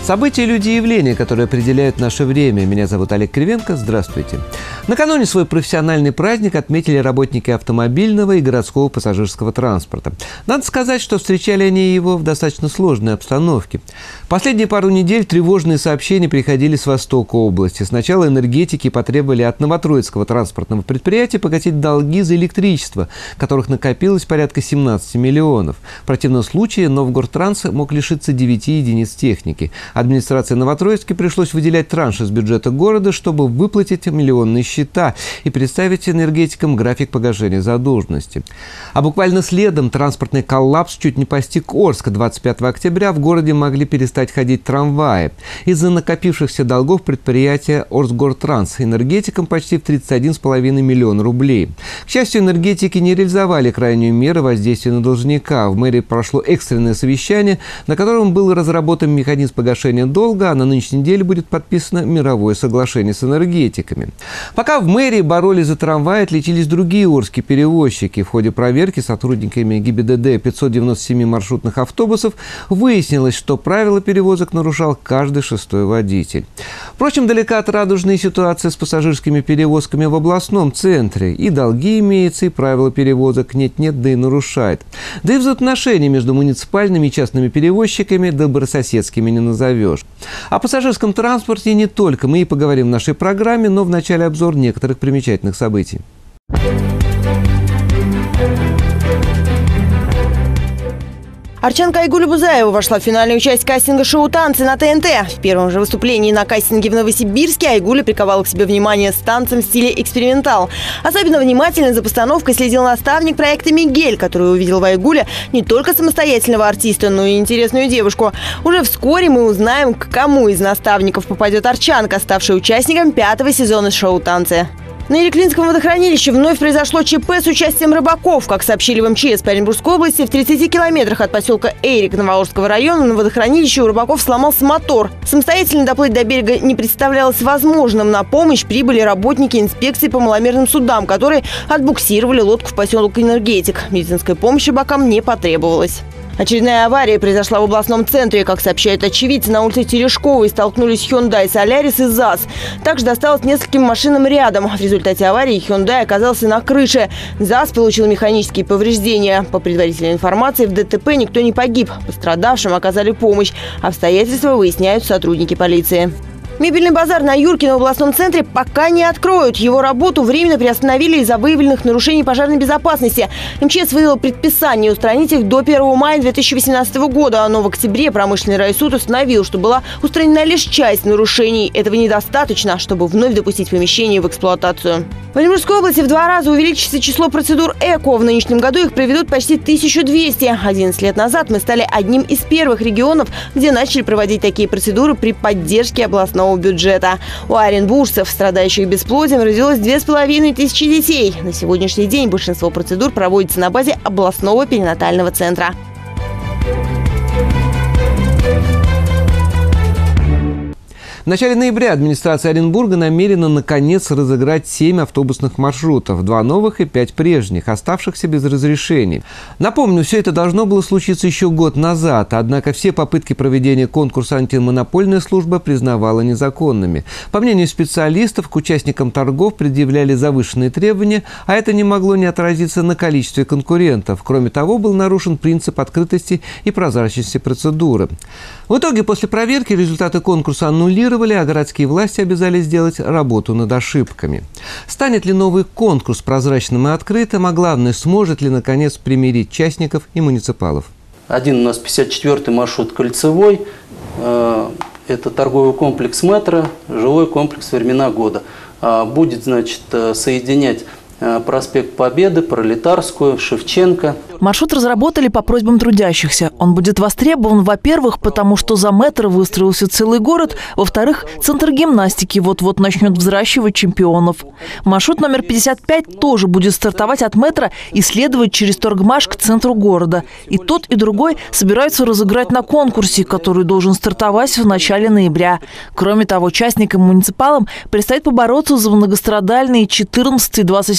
События, люди и явления, которые определяют наше время. Меня зовут Олег Кривенко. Здравствуйте. Накануне свой профессиональный праздник отметили работники автомобильного и городского пассажирского транспорта. Надо сказать, что встречали они его в достаточно сложной обстановке. Последние пару недель тревожные сообщения приходили с востока области. Сначала энергетики потребовали от Новотроицкого транспортного предприятия погасить долги за электричество, которых накопилось порядка 17 миллионов. В противном случае Новгородтранс мог лишиться 9 единиц техники. Администрации Новотроицка пришлось выделять транш из бюджета города, чтобы выплатить миллионные счета и представить энергетикам график погашения задолженности. А буквально следом транспортный коллапс чуть не постиг Орск. 25 октября в городе могли перестать ходить трамваи. Из-за накопившихся долгов предприятия Орскгортранс энергетикам почти в 31,5 миллиона рублей. К счастью, энергетики не реализовали крайнюю меру воздействия на должника. В мэрии прошло экстренное совещание, на котором был разработан механизм погашения долга, а на нынешней неделе будет подписано мировое соглашение с энергетиками. Пока в мэрии боролись за трамваи, отличились другие орские перевозчики. В ходе проверки сотрудниками ГИБДД 597 маршрутных автобусов выяснилось, что правила перевозок нарушал каждый шестой водитель. Впрочем, далека от радужной ситуации с пассажирскими перевозками в областном центре. И долги имеются, и правила перевозок нет-нет, да и нарушает. Да и взаимоотношения между муниципальными и частными перевозчиками добрососедскими не назовешь. О пассажирском транспорте не только мы и поговорим в нашей программе, но вначале обзор некоторых примечательных событий. Арчанка Айгуль Бузаева вошла в финальную часть кастинга шоу «Танцы» на ТНТ. В первом же выступлении на кастинге в Новосибирске Айгуля приковала к себе внимание с танцем в стиле экспериментал. Особенно внимательно за постановкой следил наставник проекта Мигель, который увидел в Айгуле не только самостоятельного артиста, но и интересную девушку. Уже вскоре мы узнаем, к кому из наставников попадет Арчанка, ставшая участником 5-го сезона шоу «Танцы». На Иреклинском водохранилище вновь произошло ЧП с участием рыбаков. Как сообщили в МЧС по Оренбургской области, в 30 километрах от поселка Эрик Новоорского района на водохранилище у рыбаков сломался мотор. Самостоятельно доплыть до берега не представлялось возможным. На помощь прибыли работники инспекции по маломерным судам, которые отбуксировали лодку в поселок Энергетик. Медицинской помощи рыбакам не потребовалось. Очередная авария произошла в областном центре. Как сообщают очевидцы, на улице Терешковой столкнулись Hyundai Solaris и ЗАЗ. Также досталось нескольким машинам рядом. В результате аварии Hyundai оказался на крыше. ЗАЗ получил механические повреждения. По предварительной информации, в ДТП никто не погиб. Пострадавшим оказали помощь. Обстоятельства выясняют сотрудники полиции. Мебельный базар на Юркино в областном центре пока не откроют. Его работу временно приостановили из-за выявленных нарушений пожарной безопасности. МЧС выдал предписание устранить их до 1 мая 2018 года. Но в октябре промышленный райсуд установил, что была устранена лишь часть нарушений. Этого недостаточно, чтобы вновь допустить помещение в эксплуатацию. В Оренбургской области в 2 раза увеличится число процедур ЭКО. В нынешнем году их проведут почти 1200. 11 лет назад мы стали одним из первых регионов, где начали проводить такие процедуры при поддержке областного бюджета. У оренбуржцев, страдающих бесплодием, родилось 2500 детей. На сегодняшний день большинство процедур проводится на базе областного перинатального центра. В начале ноября администрация Оренбурга намерена наконец разыграть 7 автобусных маршрутов, 2 новых и 5 прежних, оставшихся без разрешений. Напомню, все это должно было случиться еще год назад, однако все попытки проведения конкурса антимонопольная служба признавала незаконными. По мнению специалистов, к участникам торгов предъявляли завышенные требования, а это не могло не отразиться на количестве конкурентов. Кроме того, был нарушен принцип открытости и прозрачности процедуры. В итоге, после проверки результаты конкурса аннулировали, а городские власти обязали сделать работу над ошибками. Станет ли новый конкурс прозрачным и открытым, а главное, сможет ли наконец примирить частников и муниципалов? Один у нас 54-й маршрут кольцевой. Это торговый комплекс «Метро», жилой комплекс «Времена года». Будет, значит, соединять проспект Победы, Пролетарскую, Шевченко. Маршрут разработали по просьбам трудящихся. Он будет востребован, во-первых, потому что за метро выстроился целый город, во-вторых, центр гимнастики вот-вот начнет взращивать чемпионов. Маршрут номер 55 тоже будет стартовать от метро и следовать через Торгмаш к центру города. И тот, и другой собираются разыграть на конкурсе, который должен стартовать в начале ноября. Кроме того, участникам-муниципалам предстоит побороться за многострадальные 14 и 28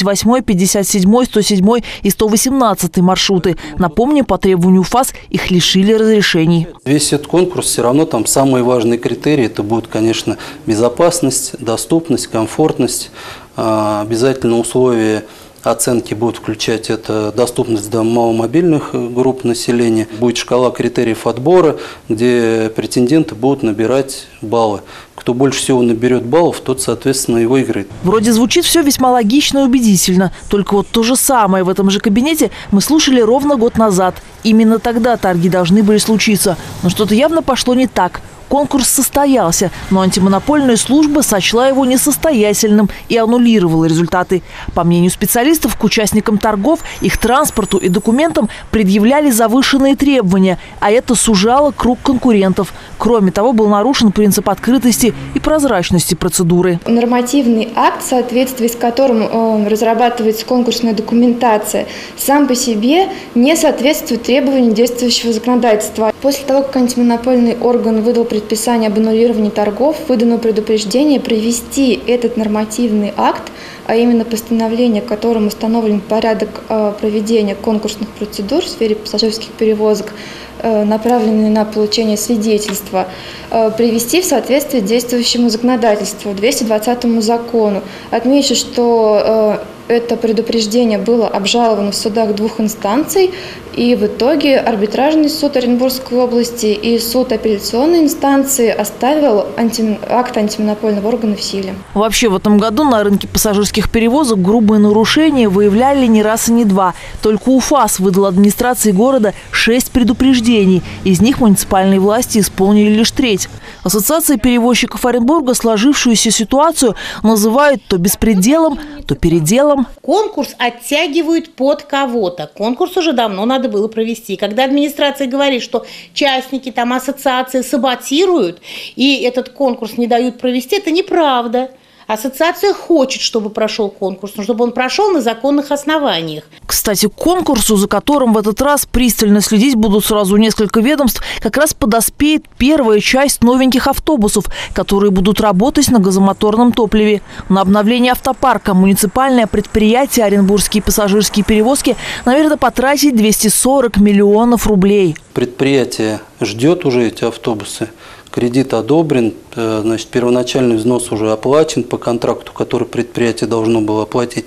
58, 57, 107 и 118 маршруты. Напомню, по требованию ФАС их лишили разрешений. Весь этот конкурс, все равно там самые важные критерии, это будут, конечно, безопасность, доступность, комфортность. Обязательно условия оценки будут включать это доступность до маломобильных групп населения. Будет шкала критериев отбора, где претенденты будут набирать баллы. Кто больше всего наберет баллов, тот, соответственно, и выиграет. Вроде звучит все весьма логично и убедительно. Только вот то же самое в этом же кабинете мы слушали ровно год назад. Именно тогда торги должны были случиться. Но что-то явно пошло не так. Конкурс состоялся, но антимонопольная служба сочла его несостоятельным и аннулировала результаты. По мнению специалистов, к участникам торгов, их транспорту и документам предъявляли завышенные требования, а это сужало круг конкурентов. Кроме того, был нарушен принцип открытости и прозрачности процедуры. Нормативный акт, в соответствии с которым разрабатывается конкурсная документация, сам по себе не соответствует требованиям действующего законодательства. После того, как антимонопольный орган выдал предписание об аннулировании торгов, выдано предупреждение привести этот нормативный акт, а именно постановление, которым установлен порядок проведения конкурсных процедур в сфере пассажирских перевозок, направленные на получение свидетельства, привести в соответствие действующему законодательству, 220 закону. Отмечу, что это предупреждение было обжаловано в судах 2 инстанций, и в итоге арбитражный суд Оренбургской области и суд апелляционной инстанции оставил акт антимонопольного органа в силе. Вообще в этом году на рынке пассажирских перевозок грубые нарушения выявляли не раз и не два. Только УФАС выдал администрации города 6 предупреждений. Из них муниципальные власти исполнили лишь треть. Ассоциация перевозчиков Оренбурга сложившуюся ситуацию называют то беспределом, то переделом. Конкурс оттягивают под кого-то. Конкурс уже давно надо было провести. Когда администрация говорит, что частники, там, ассоциации саботируют и этот конкурс не дают провести, это неправда. Ассоциация хочет, чтобы прошел конкурс, но чтобы он прошел на законных основаниях. Кстати, к конкурсу, за которым в этот раз пристально следить будут сразу несколько ведомств, как раз подоспеет первая часть новеньких автобусов, которые будут работать на газомоторном топливе. На обновление автопарка муниципальное предприятие «Оренбургские пассажирские перевозки» наверное потратит 240 миллионов рублей. Предприятие ждет уже эти автобусы. Кредит одобрен, значит, первоначальный взнос уже оплачен по контракту, который предприятие должно было оплатить.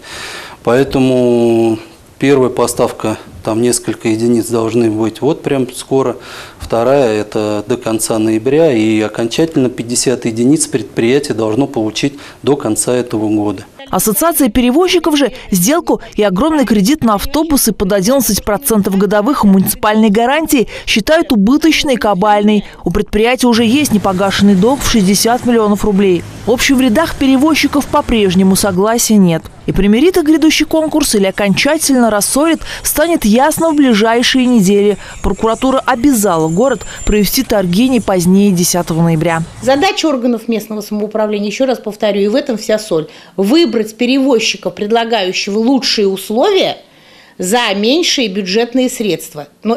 Поэтому первая поставка, там несколько единиц должны быть вот прям скоро. Вторая – это до конца ноября. И окончательно 50 единиц предприятие должно получить до конца этого года. Ассоциация перевозчиков же сделку и огромный кредит на автобусы под 11% годовых муниципальной гарантии считают убыточной и кабальной. У предприятия уже есть непогашенный долг в 60 миллионов рублей. В общем, в рядах перевозчиков по-прежнему согласия нет. И примирит их грядущий конкурс или окончательно рассорит, станет ясно в ближайшие недели. Прокуратура обязала город провести торги не позднее 10 ноября. Задача органов местного самоуправления, еще раз повторю, и в этом вся соль, выбрать перевозчика, предлагающего лучшие условия за меньшие бюджетные средства. Но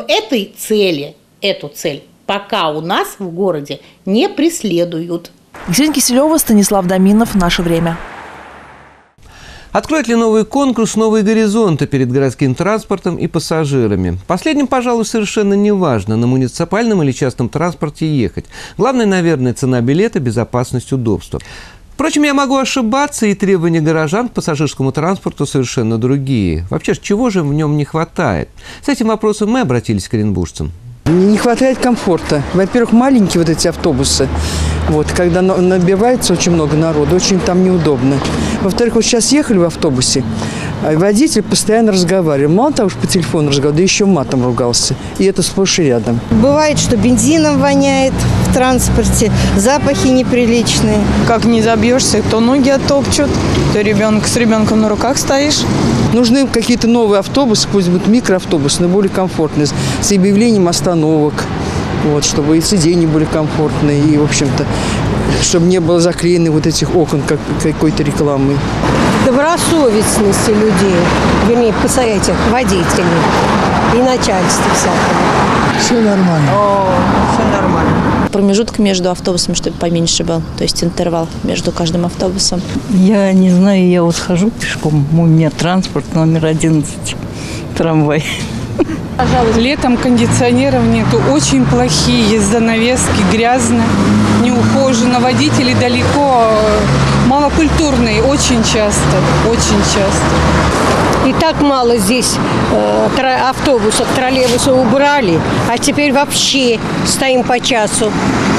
эту цель пока у нас в городе не преследуют. Екатерина Киселева, Станислав Доминов. Наше время. Откроет ли новый конкурс новые горизонты перед городским транспортом и пассажирами? Последним, пожалуй, совершенно не важно, на муниципальном или частном транспорте ехать. Главное, наверное, цена билета, безопасность, удобство. Впрочем, я могу ошибаться, и требования горожан к пассажирскому транспорту совершенно другие. Вообще, чего же в нем не хватает? С этим вопросом мы обратились к оренбуржцам. Не хватает комфорта. Во-первых, маленькие вот эти автобусы. Вот, когда набивается очень много народу, очень там неудобно. Во-вторых, вот сейчас ехали в автобусе, а водитель постоянно разговаривал. Мало того, что по телефону разговаривал, да еще матом ругался. И это сплошь и рядом. Бывает, что бензином воняет в транспорте, запахи неприличные. Как не забьешься, то ноги оттопчут, то с ребенком на руках стоишь. Нужны какие-то новые автобусы, пусть будут микроавтобусы, но более комфортные, с объявлением остановок. Вот, чтобы и сиденья были комфортные, и, в общем-то, чтобы не было заклеены вот этих окон как какой-то рекламой. Добросовестности людей, вернее, этих водителей и начальства всякого. Все нормально. Все нормально. Промежуток между автобусами, чтобы поменьше был, то есть интервал между каждым автобусом. Я не знаю, я вот хожу пешком, у меня транспорт номер 11, трамвай. Летом кондиционеров нету, очень плохие, есть занавески, грязно, неухоженно, водители далеко, малокультурные, очень часто, очень часто. И так мало здесь автобусов, троллейбусов убрали, а теперь вообще стоим по часу.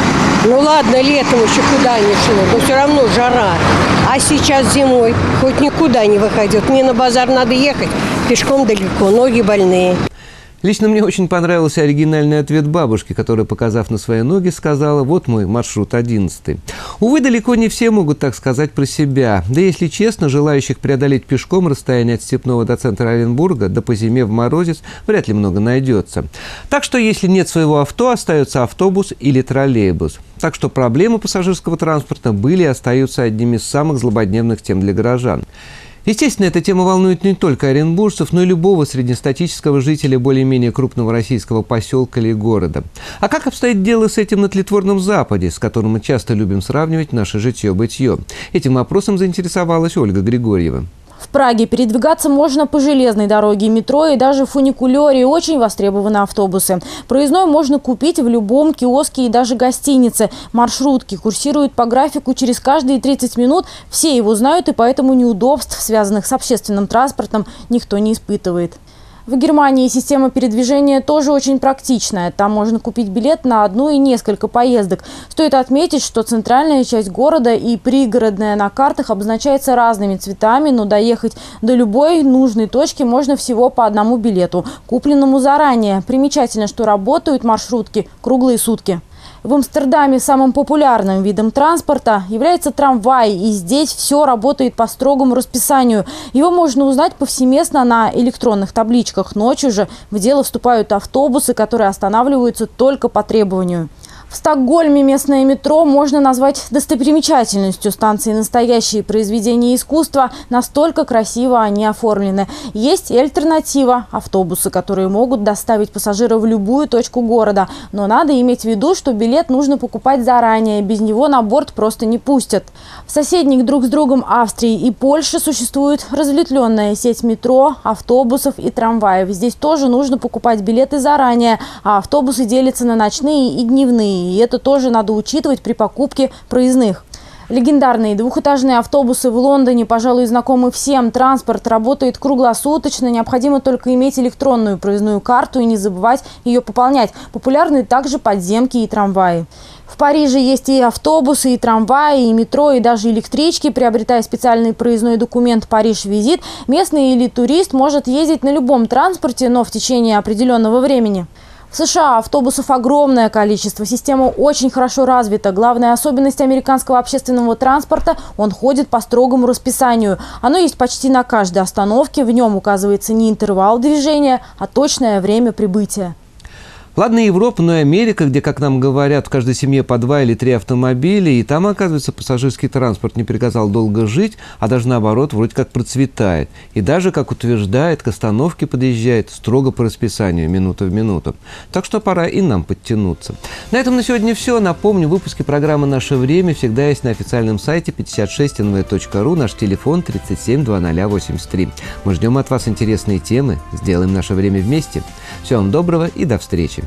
Ну ладно, летом еще куда ни шло, но все равно жара. А сейчас зимой хоть никуда не выходит. Мне на базар надо ехать, пешком далеко, ноги больные. Лично мне очень понравился оригинальный ответ бабушки, которая, показав на свои ноги, сказала: «Вот мой маршрут 11». Увы, далеко не все могут так сказать про себя. Да, если честно, желающих преодолеть пешком расстояние от Степного до центра Оренбурга, да по зиме в морозец, вряд ли много найдется. Так что, если нет своего авто, остается автобус или троллейбус. Так что проблемы пассажирского транспорта были и остаются одними из самых злободневных тем для горожан. Естественно, эта тема волнует не только оренбуржцев, но и любого среднестатического жителя более-менее крупного российского поселка или города. А как обстоит дело с этим на тлетворном Западе, с которым мы часто любим сравнивать наше житье-бытие? Этим вопросом заинтересовалась Ольга Григорьева. В Праге передвигаться можно по железной дороге, метро и даже фуникулере. Очень востребованы автобусы. Проездной можно купить в любом киоске и даже гостинице. Маршрутки курсируют по графику через каждые 30 минут. Все его знают, и поэтому неудобств, связанных с общественным транспортом, никто не испытывает. В Германии система передвижения тоже очень практичная. Там можно купить билет на одну и несколько поездок. Стоит отметить, что центральная часть города и пригородная на картах обозначается разными цветами, но доехать до любой нужной точки можно всего по одному билету, купленному заранее. Примечательно, что работают маршрутки круглые сутки. В Амстердаме самым популярным видом транспорта является трамвай, и здесь все работает по строгому расписанию. Его можно узнать повсеместно на электронных табличках. Ночью же в дело вступают автобусы, которые останавливаются только по требованию. В Стокгольме местное метро можно назвать достопримечательностью. Станции настоящие произведения искусства, настолько красиво они оформлены. Есть и альтернатива – автобусы, которые могут доставить пассажира в любую точку города. Но надо иметь в виду, что билет нужно покупать заранее, без него на борт просто не пустят. В соседних друг с другом Австрии и Польше существует разветвленная сеть метро, автобусов и трамваев. Здесь тоже нужно покупать билеты заранее, а автобусы делятся на ночные и дневные. И это тоже надо учитывать при покупке проездных. Легендарные двухэтажные автобусы в Лондоне, пожалуй, знакомы всем. Транспорт работает круглосуточно. Необходимо только иметь электронную проездную карту и не забывать ее пополнять. Популярны также подземки и трамваи. В Париже есть и автобусы, и трамваи, и метро, и даже электрички. Приобретая специальный проездной документ «Париж-визит», местный или турист может ездить на любом транспорте, но в течение определенного времени. В США автобусов огромное количество, система очень хорошо развита. Главная особенность американского общественного транспорта – он ходит по строгому расписанию. Оно есть почти на каждой остановке, в нем указывается не интервал движения, а точное время прибытия. Ладно, Европа, но и Америка, где, как нам говорят, в каждой семье по 2 или 3 автомобиля, и там, оказывается, пассажирский транспорт не приказал долго жить, а даже наоборот, вроде как процветает. И даже, как утверждает, к остановке подъезжает строго по расписанию, минута в минуту. Так что пора и нам подтянуться. На этом на сегодня все. Напомню, выпуски программы «Наше время» всегда есть на официальном сайте 56nv.ru, наш телефон 37 0083. Мы ждем от вас интересные темы, сделаем наше время вместе. Всего вам доброго и до встречи.